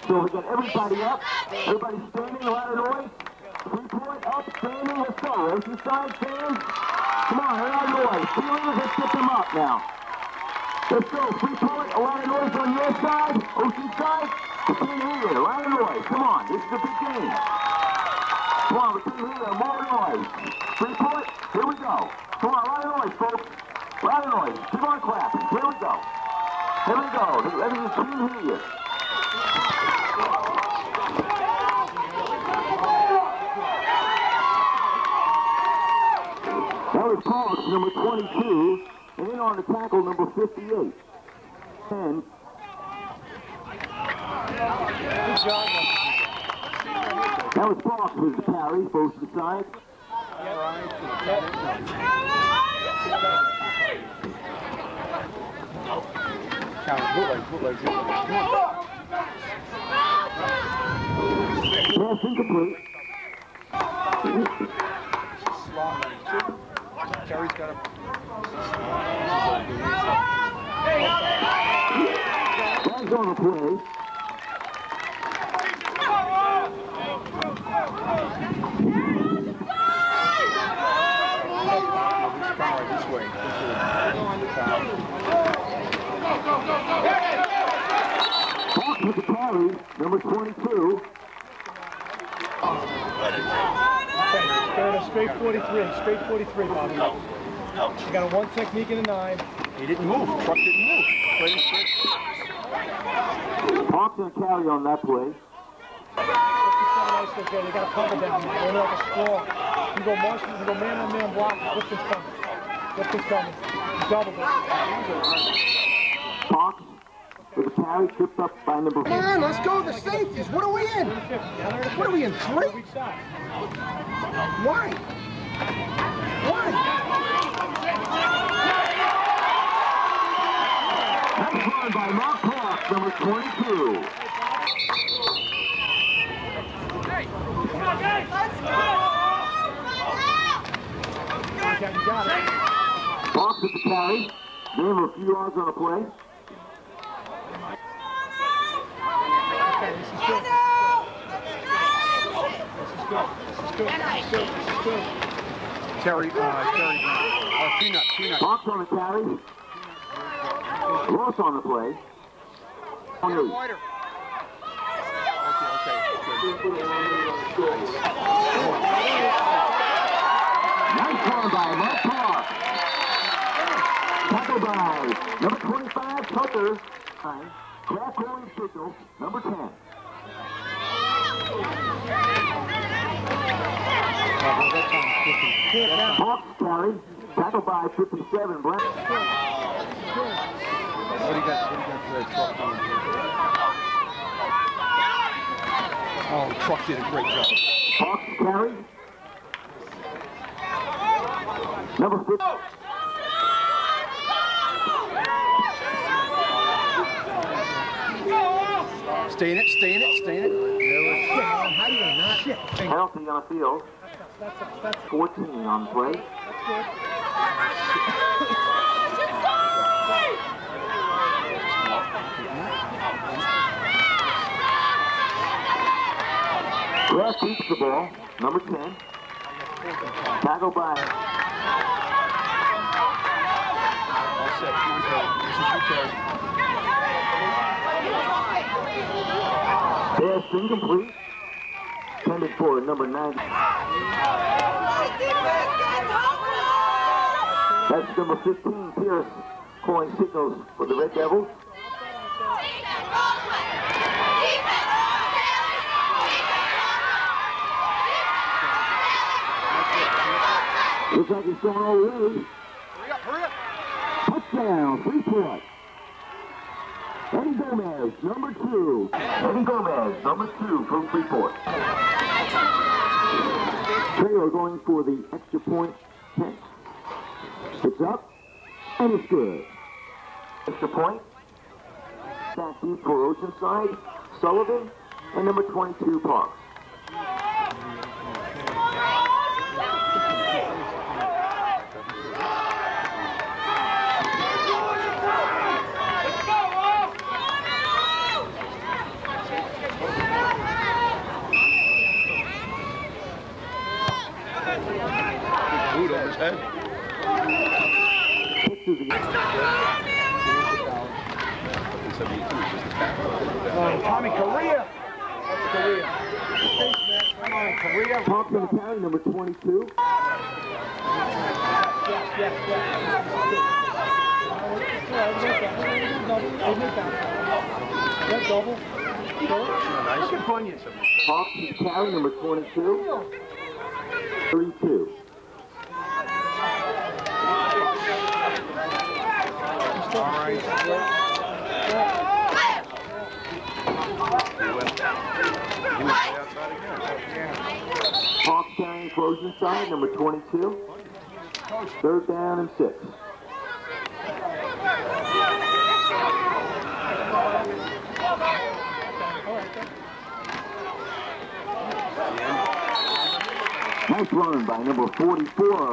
So we got everybody up. Everybody standing, a lot of noise. 3-point up, standing, let's go. Ocean side fans. Come on, a lot of noise. Feelers, let's get them up now. Let's go, 3-point, a lot of noise on your side. Ocean side, we can't hear you, a lot of noise. Come on, this is a big game. Come on, we can't hear you, more noise. 3-point, here we go. Come on, a lot of noise, folks. A lot of noise. Keep on clapping. Here we go. Here we go. Let me just hear you. That was Parks, number 22, and in on the tackle, number 58. And that was Parks with the carry, both to the side. Pass incomplete. Terry's got a... Flags on the play. Hawk with the carry, number 22. Straight 43, Bobby. You got a 1 technique and a 9. He didn't move. Truck didn't move. Played it straight. Hawk's going to carry on that play. 57 they got a cover down there. They're like a squall. You go Marshall, you go man-on-man block. Lipton's coming. Lipton's coming. Double it. Hawks with the carry, tripped up by number 4. Come on, let's go to the safeties. What are we in? What are we in, 3? Why? Why? That's run by Mark Clark, number 22. Let's go! You got it. Hawks with the carry. They have a few yards on the play. Okay, this is good. This is good. Terry Brown. Peanut. Hawks on the carry. Ross on the play. Wider. Nice run by Mark Clark. Tackled by number 25, Tucker. Crack calling signal, number 10. Hawks carry. Tackled by 57, Brent. What do you got for the truck on? Oh, the truck did a great job. Hawks carry. Number 6. Stay in it. How do you not? Penalty on the field. That's 14 on the play. Grass keeps the ball, number 10. Tackled by. All set. This is your carry. Pass incomplete. Intended for number 9. That's number 15, Pierce, calling signals for the Red Devils. Looks like he's going all the way. Hurry up. Touchdown, 3-point. Eddie Gomez, number 2. Eddie Gomez, number 2 from Freeport. Taylor going for the extra point 10. It's up, and it's good. Extra point. Back deep for Oceanside, Sullivan, and number 22, Parks. Tommy, Korea. That's Korea. Come on, Korea. Hawks on the carry, number 22. Yes. Double. Look at Bunyan. Hawks on the carry, number 22. 32. All right. He went way outside again. Hawks carrying closing side, number 22. Third down and 6. Nice run by number 44.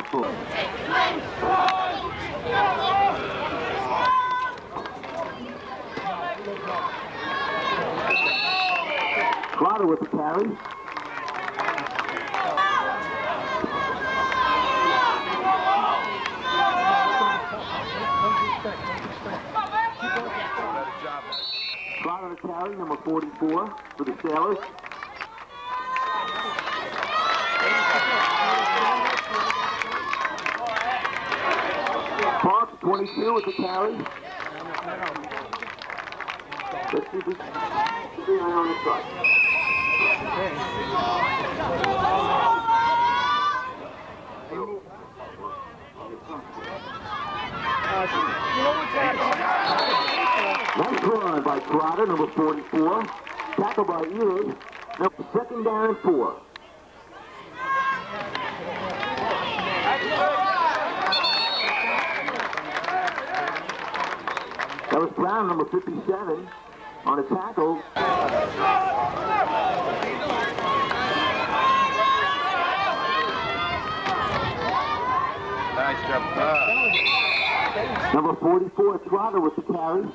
Trotter with the carry. Trotter the carry, number 44 for the Sailors. Hawks 22 with the carry. Let's see if we can see on the side. Nice run by Trotter, number 44. Tackle by Ely. Second down and 4. That was Brown, number 57, on a tackle. Nice job. Number 44, Trotter with the carry.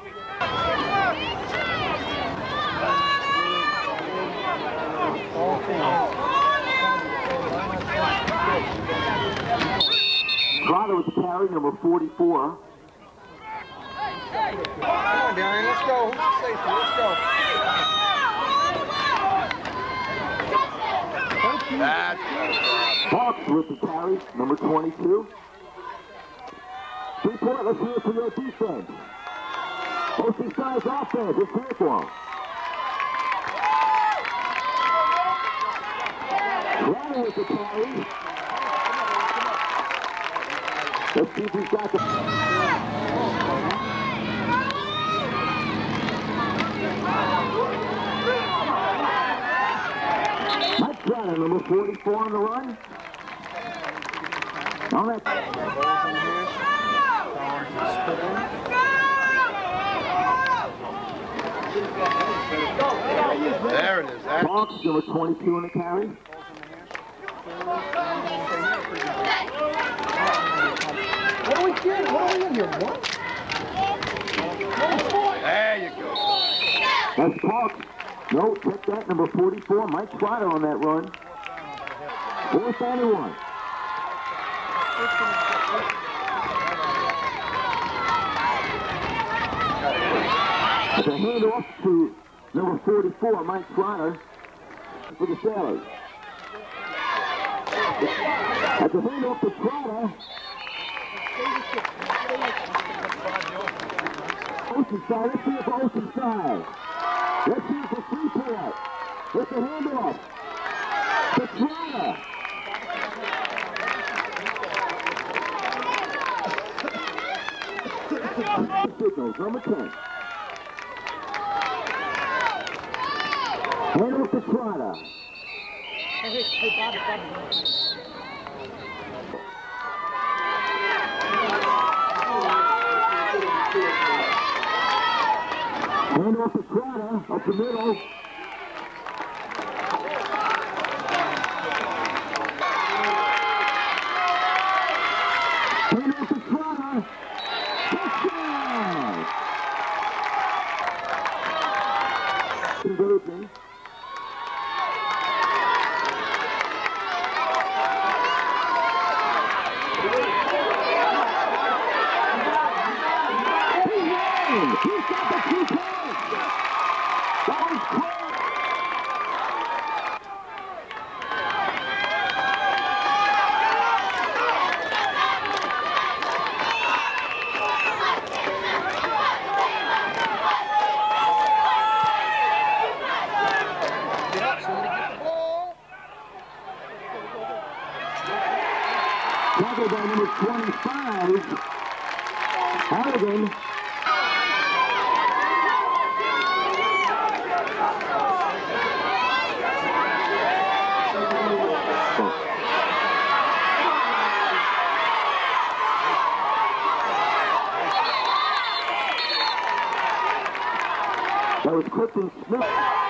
Trotter with the carry, number 44. Come on, Darian, let's go. Who's the safety? Let's go. That's good. Hawks with the carry, number 22. 3-point, let's hear it for your defense. Both sides offense, let's hear it for them. Trotter with the carry. Let's see if he's got the... Mike Trotter, number 44 on the run. On that. There it is. Hawks, number 22 on the carry. What are we doing? What are we in here? What? There you go. That's Hawks. No, check that, number 44, Mike Trotter on that run. 4th and 1. It's a handoff to number 44, Mike Trotter, for the Sailors. That's a handoff to Trotter. Oceanside, let's see if Oceanside. Let's see if it's a 3-point. It's a handoff to Trotter. Signals, number 10. Handoff to Trotter. Hey, Bobby. Handoff to Trotter, up the middle. Handoff to Trotter. Touchdown! Conversion. He's got the 2 points. That 25. Hardigan. That was Clifton Smith.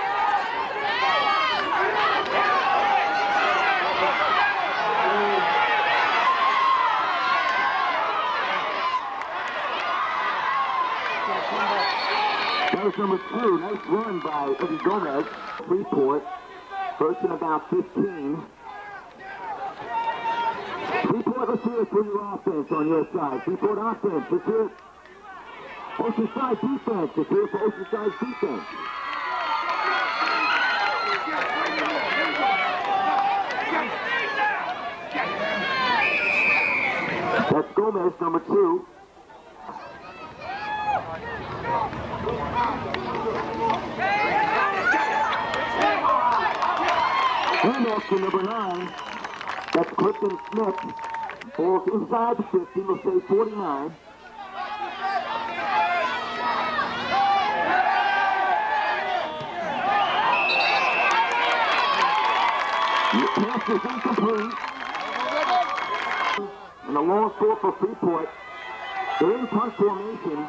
That was number 2. Nice run by Eddie Gomez. Freeport. First and about 15. Freeport, let's hear it for your offense on your side. Freeport offense, let's hear it. Oceanside defense, let's hear it for Oceanside defense. That's Gomez, number 2. Handoff to number 9. That's Clifton Smith. Falls inside the 50, will say 49. The pass is incomplete. And a long score for Freeport. They're in punt formation.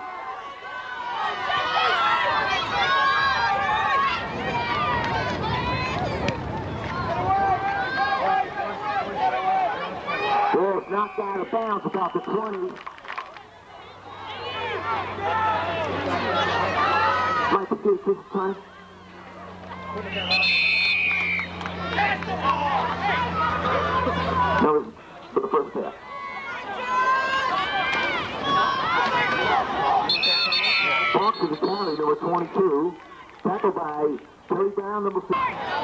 Ball is knocked out of bounds about the 20. Right to get this time. That was for the first half. Fox to the county, number 22. Tackled by Terry Brown, number 6.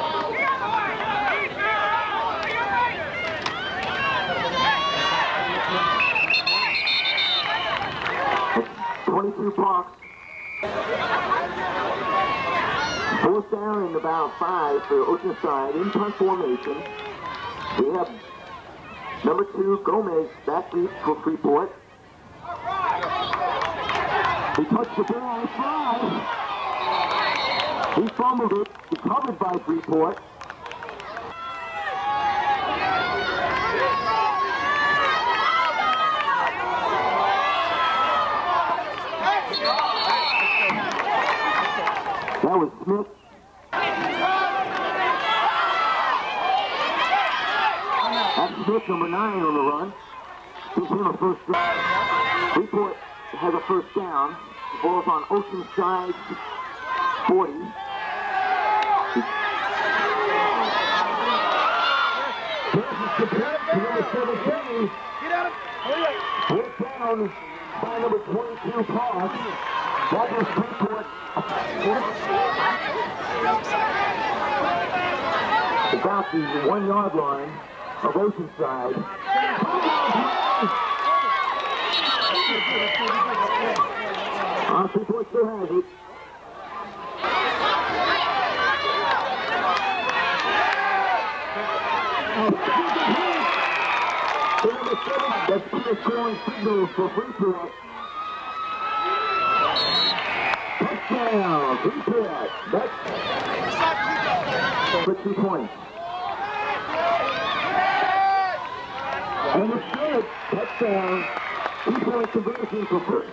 22 Fox. Fourth down and about 5 for Oceanside in punt formation. We have number 2 Gomez back deep for Freeport. He touched the ball inside. He fumbled it, recovered by Freeport. That was Smith. That's Smith, number 9 on the run. Gives him a first down. Freeport has a first down. The ball's on Oceanside 40. Fourth down by number 22 Park. That was Freeport. About the 1 yard line of Oceanside. Freeport still has it. That's Peter scoring signal for Freeport. Touchdown, Freeport. That's for 2 points. And it's good. Touchdown. 2-point conversion for first.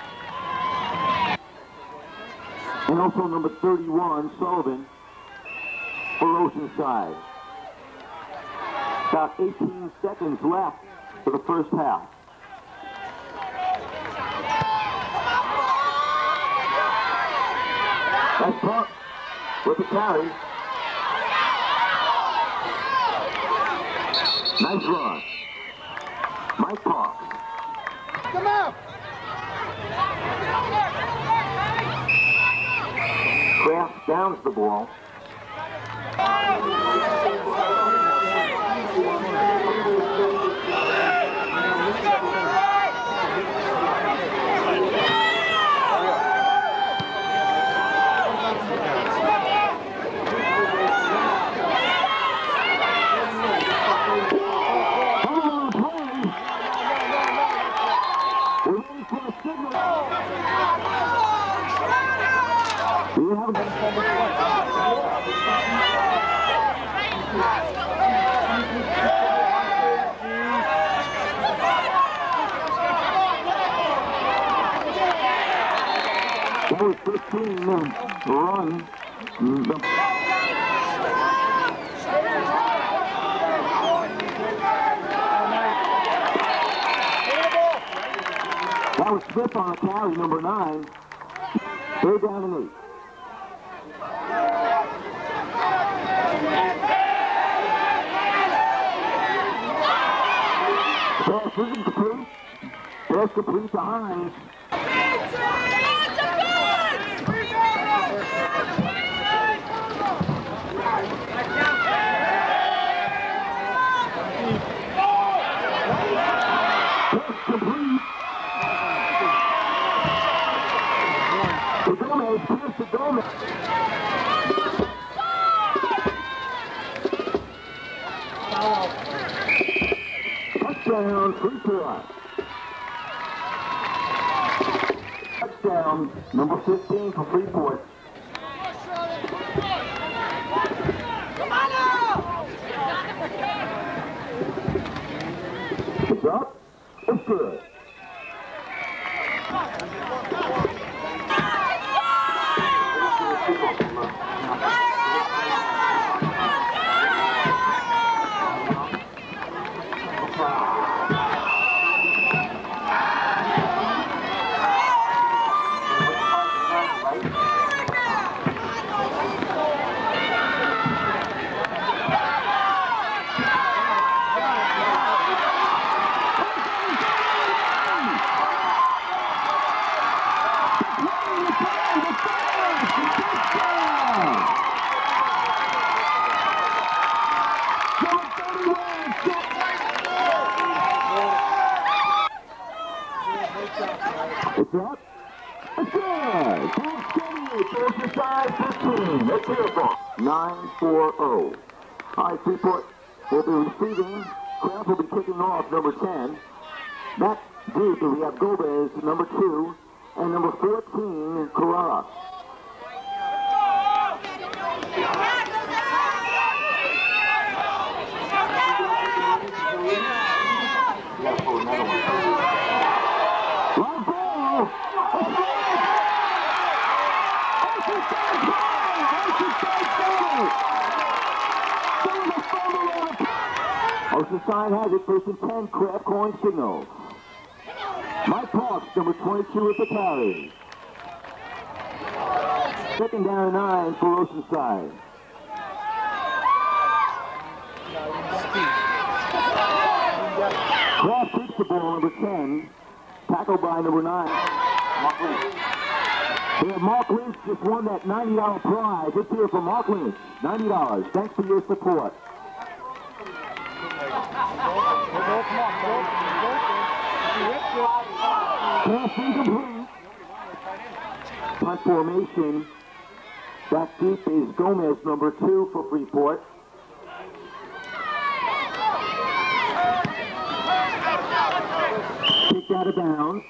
And also number 31, Sullivan, for Oceanside. About 18 seconds left for the first half. That's Park with the carry. Nice run. Mike Park. Come out! Kraft downs the ball. Do you have That was 15 run. That was Smith on a carry, number 9. They're down and 8. Pass isn't complete. Pass complete to Hines. Pass complete. To Gomez, pass to Gomez. Touchdown, Freeport. Touchdown, number 15 for Freeport. It's up. It's good. It's up. It's good. First side 15. Let's hear it for 9-4-0. All right, Freeport will be receiving. Kraft will be kicking off number 10. That deep, we have Gomez, number 2, and number 14, Carrara. Oceanside has it, first and 10, Kraft calling signals. Mike Hawks, number 22 at the carry. Second down and 9 for Oceanside. Kraft takes the ball, number 10. Tackled by number 9. Mark Lynch. We have Mark Lynch just won that $90 prize. Let's hear it from Mark Lynch. $90. Thanks for your support. Pass incomplete. Punt formation. Back deep is Gomez, number 2 for Freeport. Kicked out of bounds.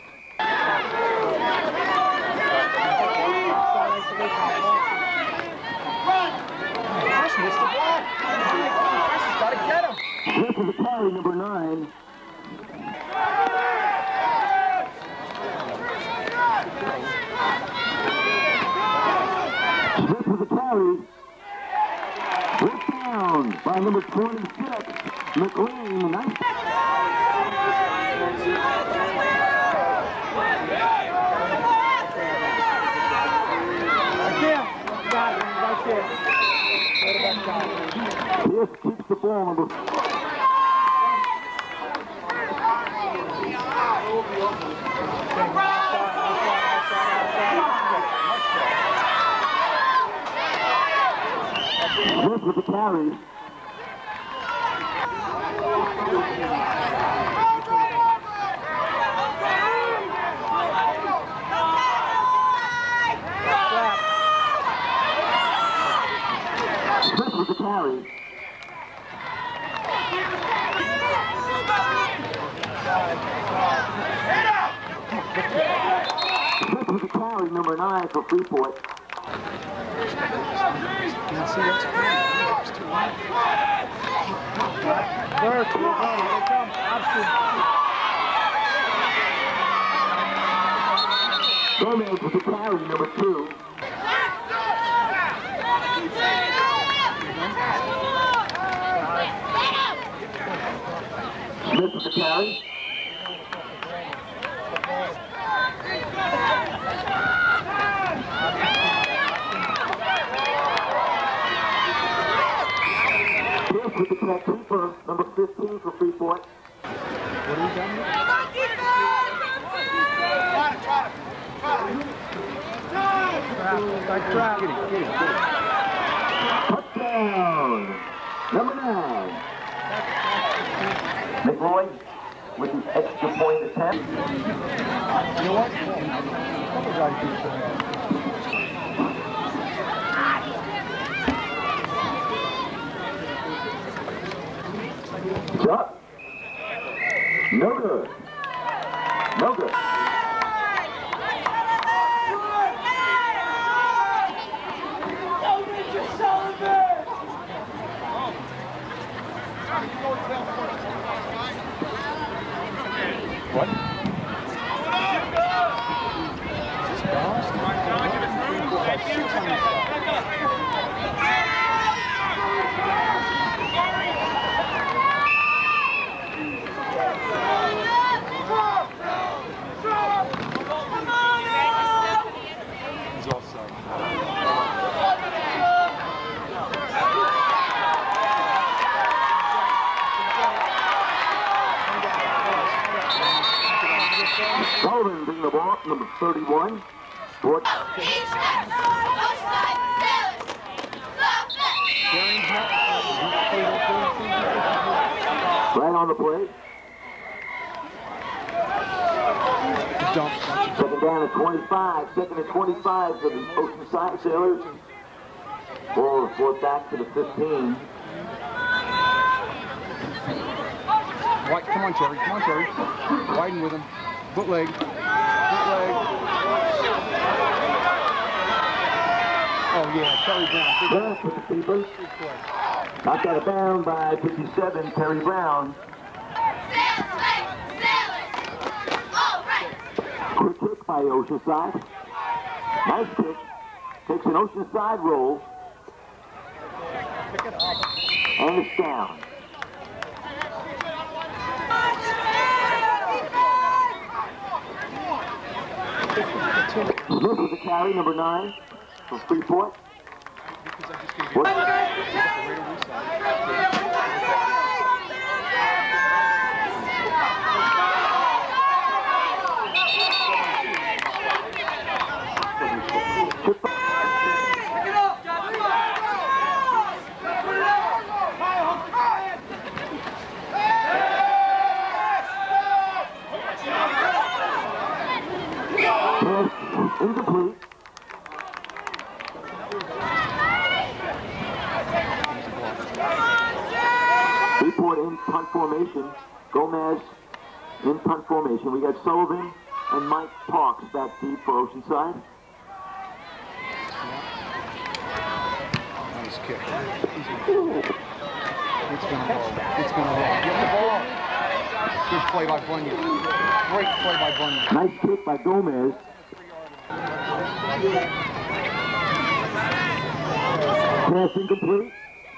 This is a carry, number 9. This was a carry. Ripped down by number 26, McLean. Nice. This keeps the ball, number 4. Smith with the carry. Smith with the carry. Smith with the carry, number 9 for Freeport. Can't see what's going on. It's too late. There, here they come. Option. Gomez with the carry, number 2. Smith with the carry. Smith with the catch keeper, number 15 for Freeport. What are we done with? Touchdown! Number 9. McRoy with the extra point attempt. You know what? A couple guys do that. Shot. No good. No good. What? Is this balanced? Like 6 on this side. He's offside. Sullivan bring the ball, number 31. Sport. Right on the play. Dump. Second down at 25. Second and 25 for the Oceanside Sailors. Fourth back to the 15. White, come on, Terry. Come on, Terry. Widen with him. Bootleg. Bootleg. Oh, yeah. Terry Brown. Brown with the keeper. Knocked out of bounds by 57, Terry Brown. Quick kick by Oceanside. Nice kick. Takes an Oceanside roll. And it's down. Smith with the carry, number 9 for Freeport. Incomplete. Freeport in punt formation. Gomez in punt formation. We got Sullivan and Mike Parks back deep for Oceanside. Nice kick. It's gonna roll. It's gonna roll. Get the ball. Good play by Bunyan. Great play by Bunyan. Nice kick by Gomez. Pass incomplete.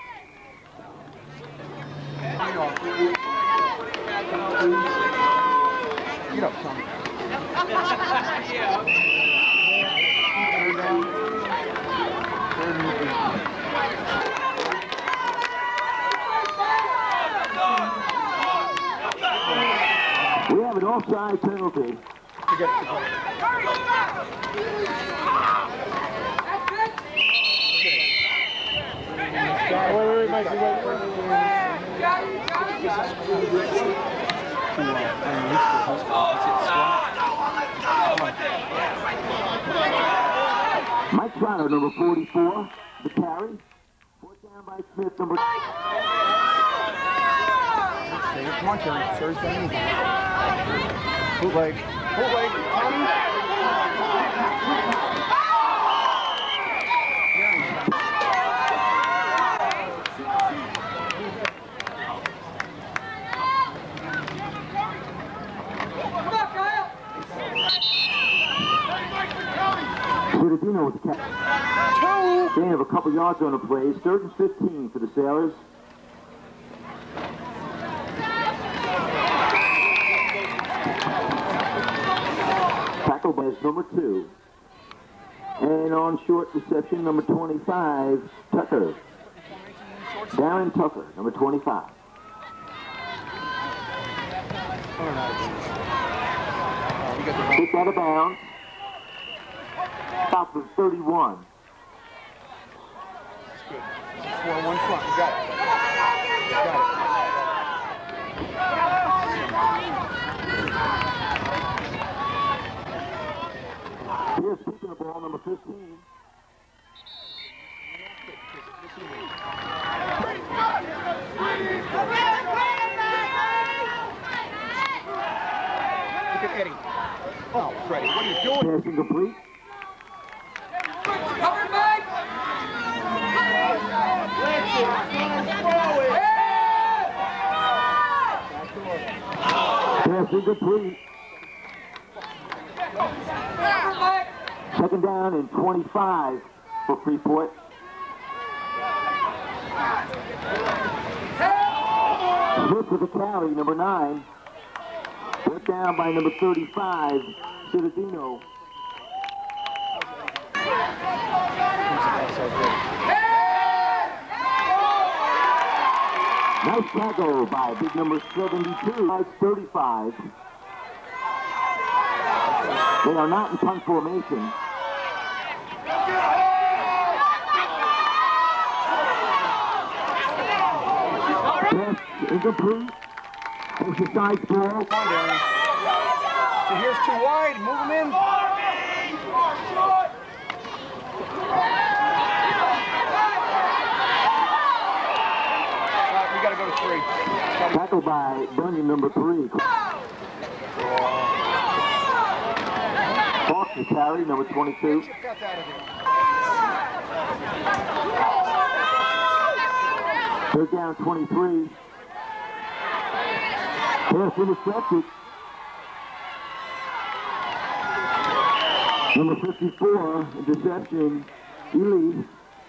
Get up, son. We have an offside penalty. Wait, Mikey, wait. Mike Trotter, number 44, the carry. Fourth down by Smith, number... Come on, Terry. Terry's down. Bootleg. Bootleg. Citadino with the catch. Gain of a couple yards on the play. 3rd and 15 for the Sailors. Tackled by number 2. And on short reception, number 25, Tucker. Darren Tucker, number 25. Kick out of bounds. Stop for 31. That's good. 4-1 front. You got it. Here's keeping the ball, number 15. Look at Eddie. Oh, Freddie, what are you doing? Passing complete. Cover, Mike! Passing complete. 2nd down and 25 for Freeport. Smith with a carry, number 9. Put down by number 35, Citadino. Nice tackle by big number 72, 35. They are not in punt formation. Pass incomplete. Exercise ball. Come on, Darren. So here's too wide. Move him in. We got to go to 3. Tackled by Bunyan, number 3. Fox the carry, number 22. Third down, 23. Pass intercepted. Number 54, interception, Ely.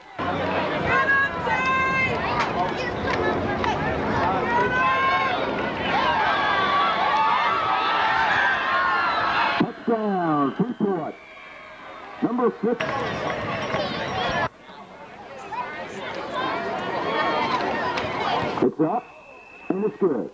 Touchdown, Freeport. Number 6. It's up, and it's good.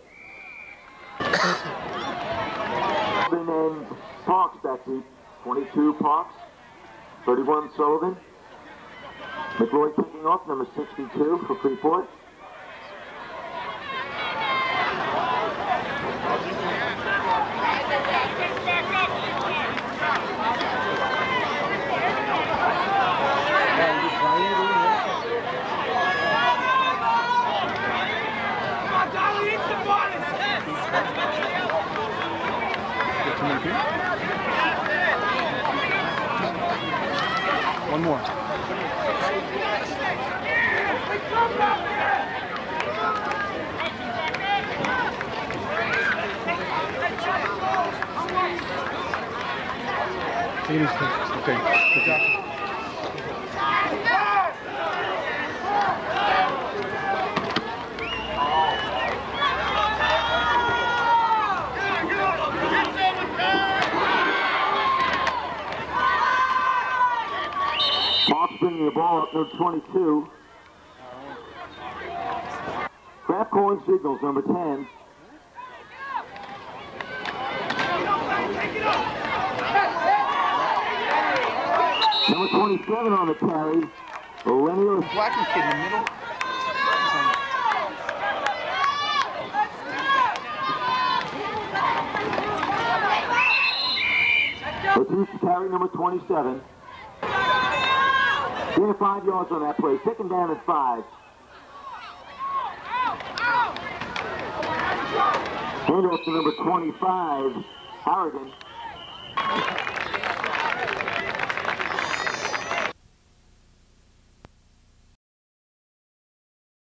And then Parks back deep. 22 Parks, 31 Sullivan. McLeod picking off, number 62 for Freeport. One more. Okay. Good job. Bringing the ball up, number 22. Kraft calling signals, number 10. Number 27 on the carry. Lenny Black kid in the middle. Let's carry number 27. Gain of 5 yards on that play. 2nd down and 5. Hand off to number 25, Harrigan.